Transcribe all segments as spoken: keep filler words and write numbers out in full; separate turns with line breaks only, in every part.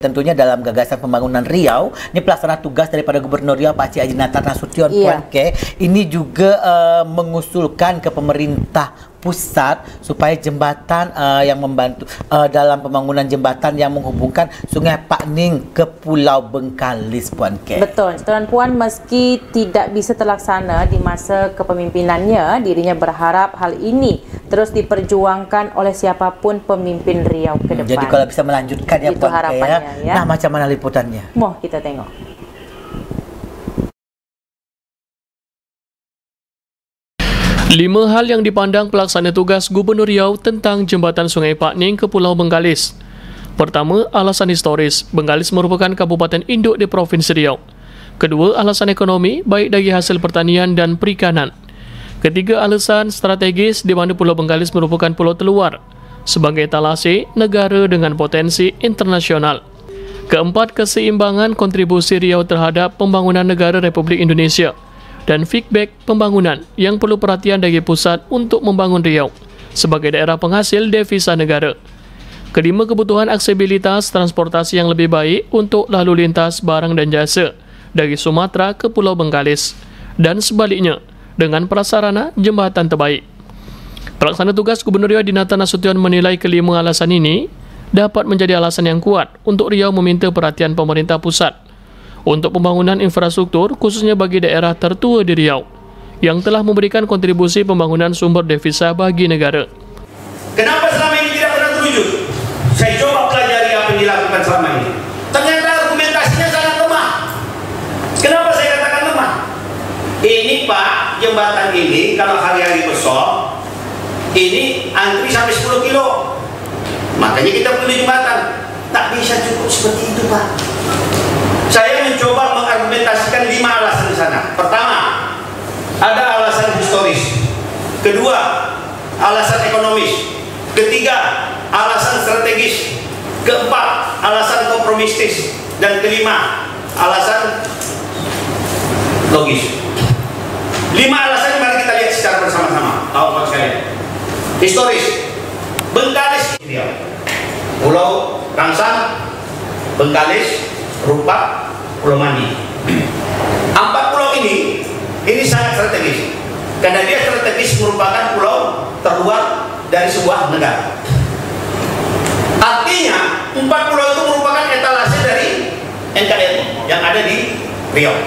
tentunya dalam gagasan pembangunan Riau, ini pelaksana tugas daripada Gubernur Riau Pak Cik Haji Nathan Nasution
Iya.
Puan K, ini juga uh, mengusulkan ke pemerintah pusat supaya jembatan uh, yang membantu uh, dalam pembangunan jembatan yang menghubungkan Sungai Pak Ning ke Pulau Bengkalis, Puan K.
Betul, Tuan Puan, meski tidak bisa terlaksana di masa kepemimpinannya, dirinya berharap hal ini terus diperjuangkan oleh siapapun pemimpin Riau ke depan.
Jadi kalau bisa melanjutkan ya,
itu
Puan K,
harapannya, ya.
Nah, macam mana liputannya?
Mau kita tengok.
Lima hal yang dipandang pelaksana tugas Gubernur Riau tentang jembatan Sungai Pak Ning ke Pulau Bengkalis. Pertama, alasan historis. Bengkalis merupakan kabupaten induk di Provinsi Riau. Kedua, alasan ekonomi, baik dari hasil pertanian dan perikanan. Ketiga, alasan strategis di mana Pulau Bengkalis merupakan pulau terluar sebagai etalase negara dengan potensi internasional. Keempat, keseimbangan kontribusi Riau terhadap pembangunan negara Republik Indonesia dan feedback pembangunan yang perlu perhatian dari pusat untuk membangun Riau sebagai daerah penghasil devisa negara. Kelima, kebutuhan aksesibilitas transportasi yang lebih baik untuk lalu lintas barang dan jasa dari Sumatera ke Pulau Bengkalis dan sebaliknya dengan prasarana jembatan terbaik. Pelaksana tugas Gubernur Riau Nathan Nasution menilai kelima alasan ini dapat menjadi alasan yang kuat untuk Riau meminta perhatian pemerintah pusat untuk pembangunan infrastruktur khususnya bagi daerah tertua di Riau yang telah memberikan kontribusi pembangunan sumber devisa bagi negara.
Kenapa selama ini tidak pernah terwujud? Saya coba pelajari apa yang dilakukan selama ini. Ternyata argumentasinya sangat lemah. Kenapa saya katakan lemah? Ini Pak, jembatan ini kalau hari-hari besok ini antri sampai sepuluh kilo. Makanya kita perlu jembatan. Tak bisa cukup seperti itu, Pak. Saya mencoba mengargumentasikan lima alasan di sana. Pertama, ada alasan historis. Kedua, alasan ekonomis. Ketiga, alasan strategis. Keempat, alasan kompromistis. Dan kelima, alasan logis. Lima alasan mari kita lihat secara bersama-sama. Tahu sekalian. Historis. Bengkalis, Pulau Rangsang, Bengkalis, Rupak, Pulau Mandi. Empat pulau ini, ini sangat strategis. Karena dia strategis merupakan pulau terluar dari sebuah negara. Artinya, empat pulau itu merupakan etalase dari N K R I yang ada di Riau.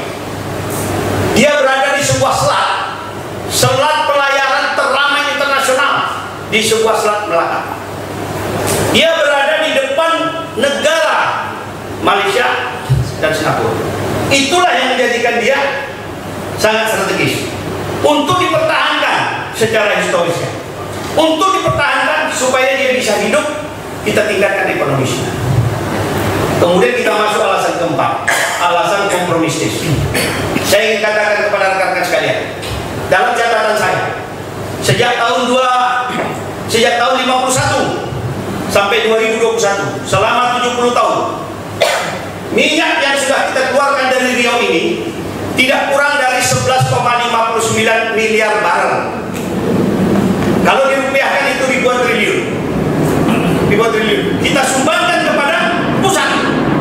Dia berada di sebuah selat, selat pelayaran terramai internasional di sebuah selat Melaka. Dia berada di depan negara Malaysia dan Singapura. Itulah yang menjadikan dia sangat strategis untuk dipertahankan secara historisnya, untuk dipertahankan supaya dia bisa hidup, kita tingkatkan ekonomisnya. Kemudian kita masuk alasan keempat, alasan kompromistis. Saya ingin katakan kepada rekan-rekan sekalian, dalam catatan saya sejak tahun dua sejak tahun lima puluh satu sampai dua ribu dua puluh satu, selama tujuh puluh tahun, minyak yang sudah kita keluarkan dari Riau ini tidak kurang dari sebelas koma lima puluh sembilan miliar barel. Kalau dirupiahkan itu ribuan triliun. Ribuan triliun. Kita sumbangkan kepada pusat.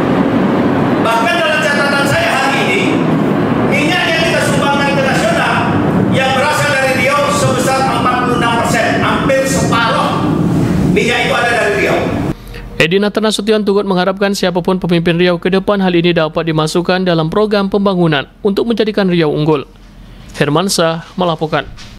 Bahkan dalam catatan saya hari ini, minyak yang kita sumbangkan ke nasional yang berasal dari Riau sebesar empat puluh enam persen, hampir separuh minyak itu ada dari Riau.
Edi Nathan Nasution turut mengharapkan siapapun pemimpin Riau ke depan hal ini dapat dimasukkan dalam program pembangunan untuk menjadikan Riau unggul. Hermansyah melaporkan.